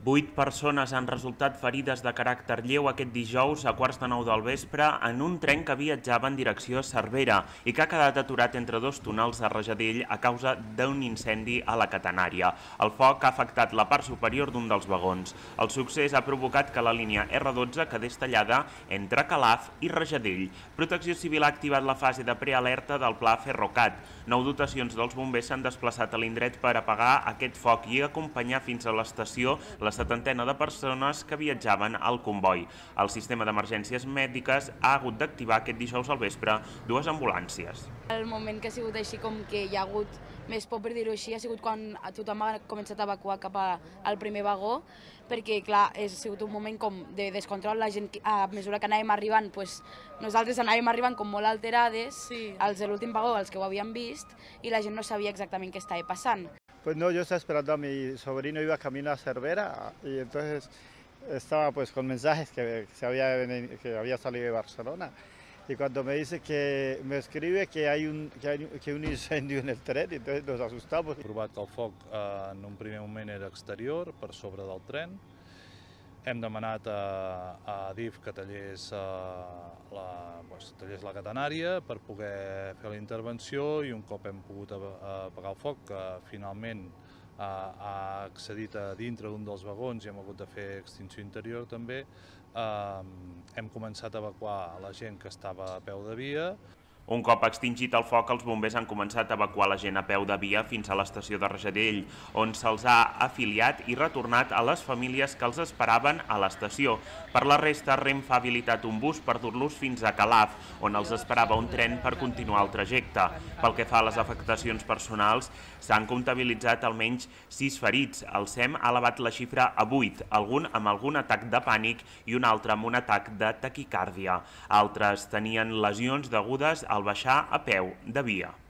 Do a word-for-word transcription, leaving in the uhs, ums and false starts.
Vuit persones han resultat ferides de caràcter lleu aquest dijous a quarts de nou del vespre en un tren que viatjava en direcció a Cervera i que ha quedat aturat entre dos túnels a Rajadell a causa d'un incendi a la catenària. El foc ha afectat la part superior d'un dels vagons. El succés ha provocat que la línia erre dotze quedés tallada entre Calaf i Rajadell. Protecció Civil ha activat la fase de prealerta del pla Ferrocat. Nou dotacions dels bombers s'han desplaçat a l'indret per apagar aquest foc i acompanyar fins a l'estació la setantena de persones que viatjaven al comboi. El sistema d'emergències mèdiques ha hagut d'activar aquest dijous al vespre dues ambulàncies. El moment que ha sigut així com que hi ha hagut més por, per dir-ho així, ha sigut quan tothom ha començat a evacuar cap al primer vagó, perquè clar, ha sigut un moment com de descontrol. La gent, a mesura que anàvem arribant, pues, nosaltres anàvem arribant com molt alterades, sí. Els de l'últim vagó, els que ho havien vist, i la gent no sabia exactament què estava passant. Pues no, yo estaba esperando a mi sobrino, iba camino a Cervera y entonces estaba pues con mensajes que, se había, que había salido de Barcelona. Y cuando me dice que me escribe que hay un, que hay que un incendio en el tren, entonces nos asustamos. He provat que el foc eh, en un primer moment era exterior, per sobre del tren. Hem demanat a, a Adif que tallés, eh, la, doncs, tallés la catenària per poder fer la intervenció i un cop hem pogut apagar el foc, que finalment eh, ha accedit a dintre d'un dels vagons i hem hagut de fer extinció interior també, eh, hem començat a evacuar la gent que estava a peu de via. Un cop extingit el foc, els bombers han començat a evacuar la gent a peu de via fins a l'estació de Rajadell, on se'ls ha afiliat i retornat a les famílies que els esperaven a l'estació. Per la resta, Renfe ha habilitat un bus per dur-los fins a Calaf, on els esperava un tren per continuar el trajecte. Pel que fa a les afectacions personals, s'han comptabilitzat almenys sis ferits. El SEM ha elevat la xifra a vuit, algun amb algun atac de pànic i un altre amb un atac de taquicàrdia. Altres tenien lesions degudes al baixar a peu de via.